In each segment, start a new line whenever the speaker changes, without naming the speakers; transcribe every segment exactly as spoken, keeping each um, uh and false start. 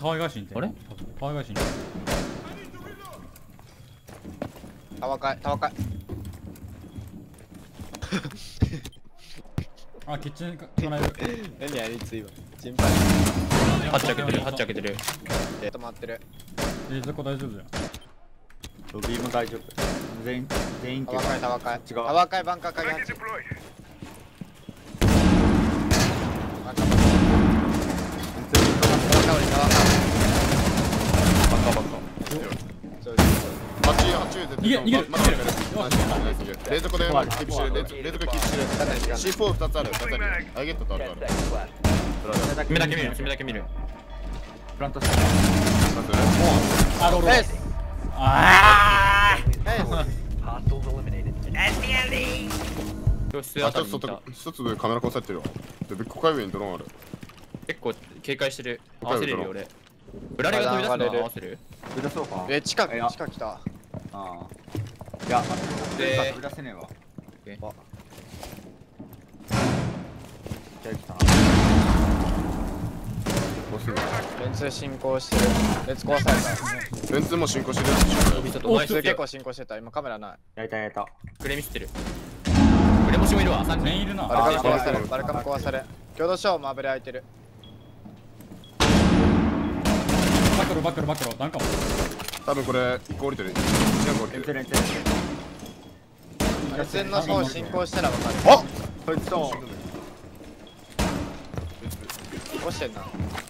タワー返しに行ってんの。
あれ
タワー返しに行って
タワカイタワカイ
あ、キッチンかかなえる。
何やりついわ心配
ハッチ開けてるハッチ開けてる。
で止まってる
冷蔵庫大丈夫じゃん。
ロビーも大丈夫。全員全員
タワカイタワカイ
違う
タワカイバンカー鍵ハッチバンカーバンカータワカイタワカイ
バカバカ。
そう
はち、はち絶対。
逃げ逃げる
まだ逃げる。冷蔵庫でキープしてる。冷蔵庫キープしてる。シーフォー ふたつある。ふたつある。アイゲットとあるから。
君だけ見る君だけ見る。
フラントス
あ、ロール。
ナイス
あ
ナイス
教室
あ、
あたりにいた。
ちょっと一つでカメラ壊されてるわ。で、ビッグカイウェイにドローンある。
結構警戒してる。合わせれるよ俺。ブラレが飛び出すのは合わせる。
飛び出そうか。
え近く
いや
近く来た
ああ。いや、
で
飛び出せねえわ。
え
じゃあ来たな。
もうすぐ。
レンツ進行してるレンツ壊された
レンツも進行してる。
飛び外
お
ナイス
結構進行してた今カメラない
やりたいやりたい。
クレミスってる。クレモシもいるわ。三人
全員いるな。
バルカム壊され
あ
るバルカム壊され共同ショーもあぶれ開いてる
バクロバクロバクロ。なんかも。
多分これ一個降りてる。一個降りてる。
レンチレンチレンチ。
レツンのショー進行したらわかる
あ、
こいつと
落ちてんな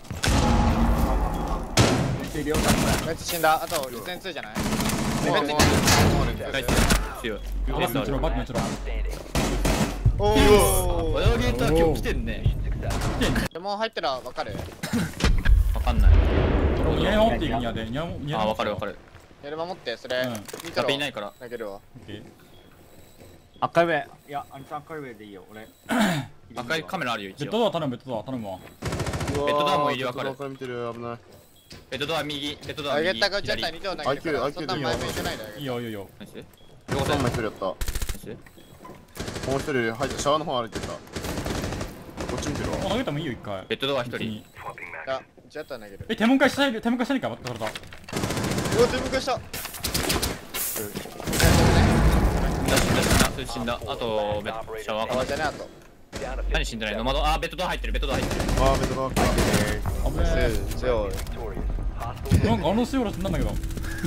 レンチいるよ。
レンツ死んだあとレツンツーじゃない
もうもうもう
ナイス強い。
バックもちろんバックもちろん。
おお
泳げた今日来てんね。
でも入ったらわかる
わかんない。
ニャ守っていいんやで。ニャニャ
あわかるわかる。
やる守ってそれ
うん
見たら
カペいないから。
投げるわ
オッケー。
赤い上。いや、あの赤い上でいいよ。俺。
赤いカメラあるよ一
ベッド
応。
ドア頼むベッドドア頼むわ。
ベ
ッドドアも入り分かる
見てる。危ない。
ベッドドア右ベッドドア
投
右
げたがちゃった
左。
に両投げるから
アイキュー
そんな前向いてないで
いいよいいよ。
ナイス。
両方も一人やった。も
ナイス。
う一人入ってシャワーの方歩いてた。こっち見てるわ。
もう投げてもいいよ一回。
ベッドドア一人。
いやちゃったら投げる
え、手門返したい手門返したいか。体。
うわ全部消した
死んだ死んだ死んだそれ死んだ。あとベッドシャワーか
あ
な。
じゃねあと
何死んでないの？窓あベッドドア入ってるベッドドア入ってる。
あー、ベッドが入ってる。
危ねえ。
強い
なんかあのシオラスなんだけど。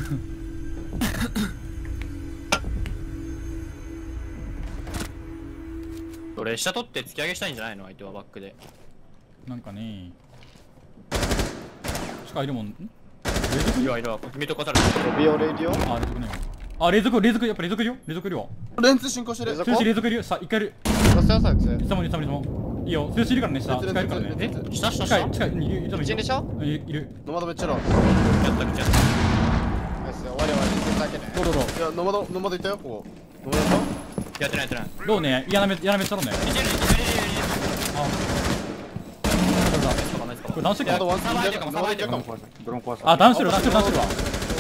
俺下取って突き上げしたいんじゃないの相手はバックで。
なんかね。しかいるもん。ん？
いやいるわ。ミュート化される。
ロビオレディオ
あ、冷蔵庫ね。あ、冷蔵庫冷蔵庫やっぱ冷蔵庫いるよ。冷蔵庫いるわ。
レンツ進行してる。
冷蔵
スーシー冷蔵庫いるよ。さあ、一回いる。
どうしたよそいつ
下も下も下も。いいよ。スーシーいるからね。下近いるからね。
え下下下や
近い近い。いるいるいる。
一でしょ
いるいる。
ノマドめっちゃだ。い
っためっちゃやっ
ナイス終わり終わり全然だけね
どうどうどう。
や、ノマド、ノマドいたよ、ここ。ノマドい
た。やってないやってない。
どうね。嫌なめ嫌なめっちゃろうね。
いけるいけるいけるいける。
あ。これ何して
た。あと
るか。
ワンス
サバイトかもサバイトかも。
ドローン壊す。
あ、ダウンしてるダウンしてるダウンしてるわ。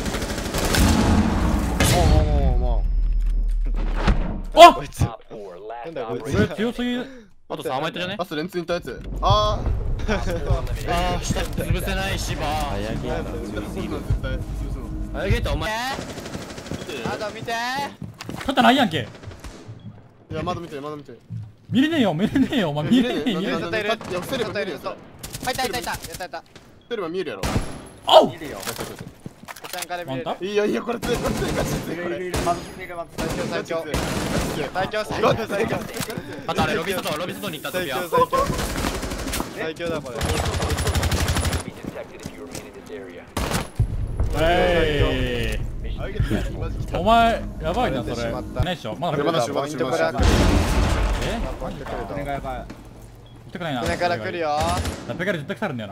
もうもうもうも
あ
こいつなんだこい
こ
つ
れ強すぎ。
あとさん枚手じゃね
う。。あとレンツにいたやつ。あ
ああ下潰せないしば。
ー。絶対絶対。
あげたお前。
あと見て
肩ないやんけ。
いや、まだ見て、まだ見て。
見れねえよ見れねえよお前見れねえ見れねえ。
外いる
いや伏せれば見えるよ
外いるそう入った入った入ったやったやった
伏せれば見えるやろ。
おう。
いるよ。
こちゃんから見れる
ワンタ
いやいや、これ強い、これ強い、これ強い、これ。
いるいるいる。まずいるまず
最強最強
強い
最強最強最強
あとあれロビ外ロビ外に行った時は。
最強最強最強だこれ
えい。お前やばいなそれ。ないっしょ。まだ
いやまだ
ポイントから来る
え？
ポイント来ると
船がやばい。
行ってくないな。
船から来るよ
ラペカリ絶対来たるんだよな。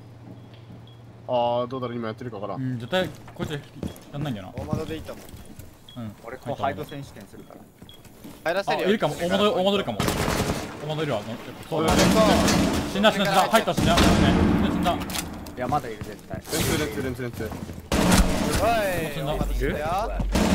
あー、どうだろう、今やってるかわから。
うんん絶対こいつやんないんだよ
大窓でいいと思う
な。うん。
俺こうハイド選手権するから。
あ、
入らせるよ
いるかも。大戻り大戻りかも。大戻りはそうだ。
そう
死んだ死んだ死んだ。入った死んだ。死んだ死んだ。
いや、まだいる絶対。
レンツ、レンツ、レンツ、レンツ。
おい大窓来るよ
あ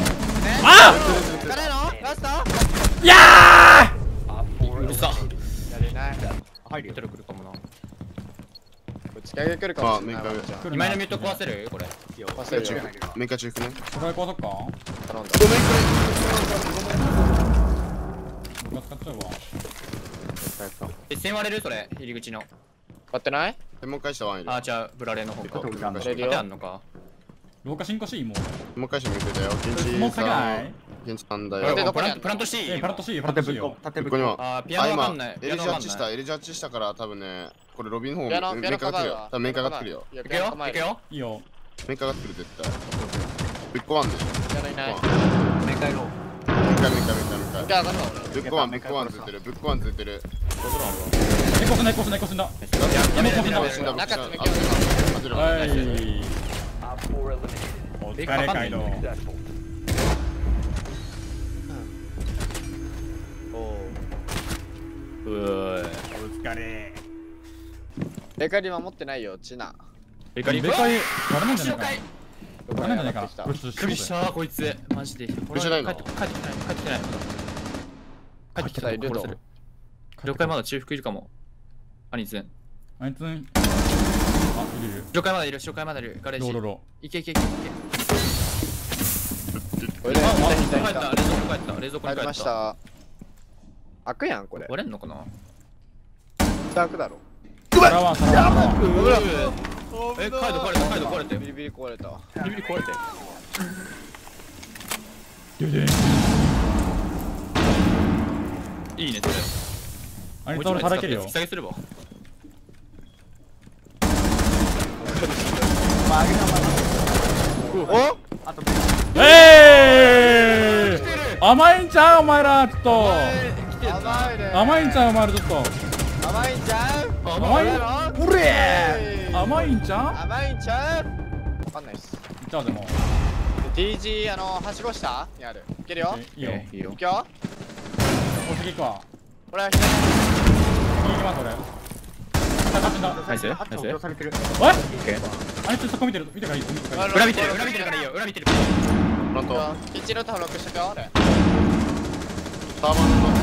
誰のラスト
いや
うるさ。
やれない
入るよ
ホテ。ル来るかもな。
こっち上げ来るかもしれない。
まあ
ワンちゃん
来る
にまいのミュート壊せるこれ。
壊せるよ。
メカ中行くね。
これ壊そっか
頼んだ。
ごめん
僕が使っちゃうわ
え、線割れるそれ、入り口の。
割ってない？
これ。もう一回したワンいる。
あ、じゃあ、ブラレの方か。
僕が
割れる
縦あ
よ。
んのか。
廊下進行しいもう
もう一回しても言ってたよ。現地
もう高
さ
い
ん。現地さんだ
プラ
よ。
どこにあんの
ンプラント C。
えパラット C パラット
縦
C よ
ぶっこ縦ぶ
ここには
っこ
あー、ピア
あ、
ノわか
今
んない。
L
ピアノ
字アッチした。
わかんない
L 字アッチしたから多分ね、これロビンの方
ピアノ、ピアノ
面かかってるよ。
構え
多分面かかってくるよ。
いや
いくよ、いくよ。
いいよ
面かかってくる絶対。ぶっこわんね。
ピアノいない。
メカイロ
メカメカメカメ
一回上がるわ
カ。ぶっこわんぶっこわんついてる。ぶっこわんついてる。
猫死んだ猫死んだ猫死んだ
やめろやめろやめろ
死んだ
中詰め
あ
切る
はい
ナイ
お疲れカイドウ
うーい。
お疲れ
ベカリ守ってないよ、チナ。
ベカリ
ベカリ割れないんじゃないか
回
割れないんじゃないか
上がってきた
これちょっと
びっくりしたこいつマジで
びっくりしないの
帰って帰ってきてない帰ってきてない帰ってきたら
いると
殺せる了解まだ中腹いるかもアニツン
あいつんあいるいる
了解まだいる了解まだいるガレージ
ローロロ
いけいけいけいけ
俺ら
あ
来た
帰っ
来た来
た冷蔵庫帰った冷蔵庫
た。入り
に帰った
ました。開くやん、これ。
割れんのかな
開くだろ。
サラワンサラワン
うわえカイド壊れたカイド壊れて
ビリビリ壊れた。
ビリビリ壊れて
デュデン
いいねそれ
あいつ俺たらけるよ
引き下げすれば
お
あと
えー甘いんちゃうお前らちょっと
甘いね。
甘いんちゃうお前らちょっと
甘いんちゃう
甘い
甘いの
うれー甘いんちゃう
甘いんちゃうわかんないっす。
じゃあでも
ティージー、あの、はしご下にある。いけるよ。
いいよ
いいよ
いくよ。
お次行くわ
俺は左。
右行きます俺あ死んだ
ナイスナイ
あと
ス
落とされてる
おい
オッケー
あいつそこ見てる見てからいい見てからいい
裏見てる裏見てるからいいよ裏見てる
フロント。
キッチンのタブロックしとくよ、俺。
タワマンの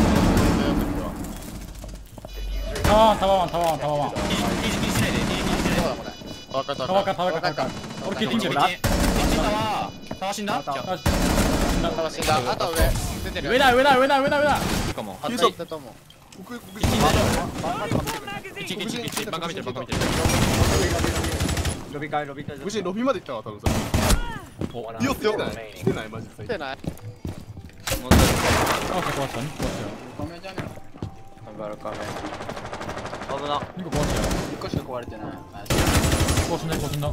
タワーワンタワーワンタワーワンタワーワン
いいいいいいしないでいいいいしないで
どこだ、これ。
タワカタ
タワーか
ワ
タワーかタワーか俺聞いてみてる
キッチンキッチンタワータワー死んだ
よし死んだ
タワー死んだ。あと上。出てる。
上だ上だ上だ上だ上だ
いいかも
あったいったと思う。
ここここ
キッチン大丈夫キッチンキッチンキッチンバカ見てるバカ見てる
ロビカイロビカイ
無事ロビーまで行ったわ多分それ。いや来てない来てないマジで最近。
出てない
壊した壊したにこ壊したよ
カメじゃねえカメカメ。
危な
にこ壊したよ
いっこしか壊れてない。
壊死んだ壊死んだ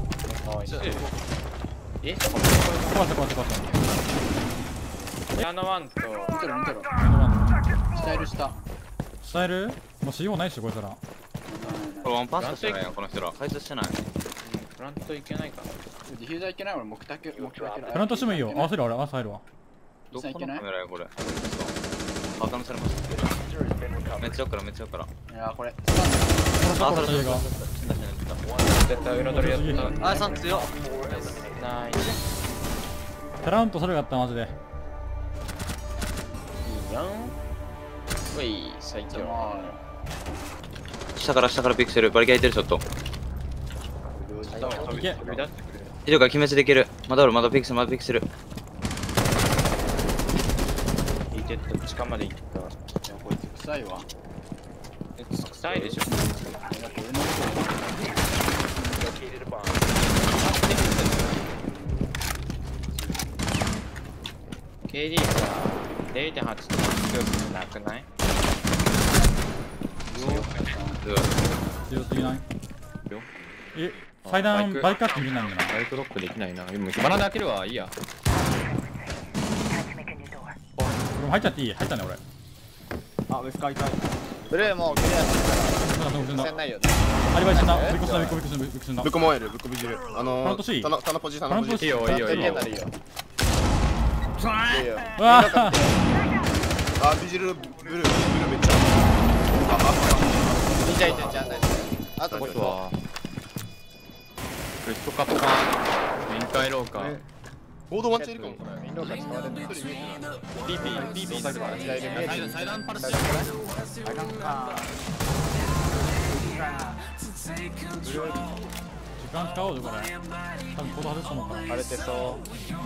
え
壊した壊した壊した
ピアノワンと、見てろ見てろ。スタイルした。
伝えるもうしようないっしょこいつら
これワンパスしてないよこの人ら開通してない
フラントいけないかな
ディフューザーいけない俺、目的、目標だけ
フラントしてもいいよ合わせる俺合わせるわ
どこのカメラやこれバカのされますめっちゃ奥からめっちゃ奥から
いや、これ。
殺した殺した映画
死んだ死んだ死んだ
絶対裏取りやった
あーさん強っ
ナイ
テランとそれがあったマジで
いいやん。うい、最強。
下から下からピクセルバリケーてるちょっと
いけ
以上から決めできるまだおるまだピクセルまだピクセル
いてって地下まで行った
いや、こいつ臭いわ。
臭いでしょケーディー さ れいてんはち とか強くなくない
強すぎない
よ
え祭壇バイクアップ見れないんだな
バイクロックできないなでもバナナ開けるわいいや
俺も入っちゃっていい入ったね俺
あウェスカイタイ
ブルーもうクリアす
なんか死んだ
るから。ないよ。
アリバイ死んだビックスだビックスだビックスだ
ぶっこ燃えるぶっこびじる。あの
フロント C
ー、タナタナポジタナポジ。
いいよいいよいいよ
いいよ。いいよ。
うわー
あ、ビジルブルーブルーめっちゃ。ああ
いいじゃんいいじゃんじゃんない。あとこれ
あとはフットカッパー臨海廊下
ボードワンチャンいるかもこれ。
ウィンドウが使われてる。
ピーピーピーピー
間違いで見えてる。
祭壇パルス
あかんか
時間使おうぜこれ。多分コード外すと思うから。
荒れてそう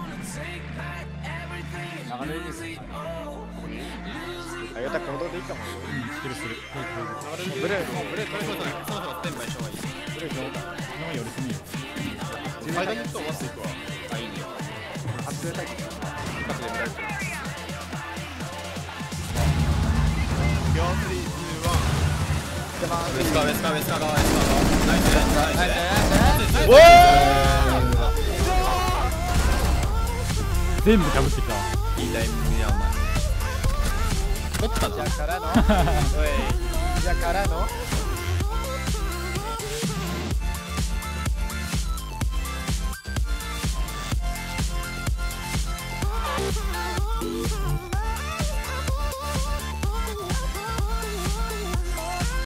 流れですね。
あげた行動でいいかも
してるしてる。
ブレーもうブレー取れそうだね
そろそろテンマにした方がいい。
ブレーどうだ
今までよりすみよ。
間に人を回していくわ
あ、いいね。
発生体験
一発で見られてる。
よん、スリー、ツー、ワン
出ます
ウェスカーウェスカーウェスカー側ウェスカー側。ナイスナイスナイス。
お
全部かぶってきたわ。
いいタイミングやお前。取ったんだ。
じゃからのおいじゃからの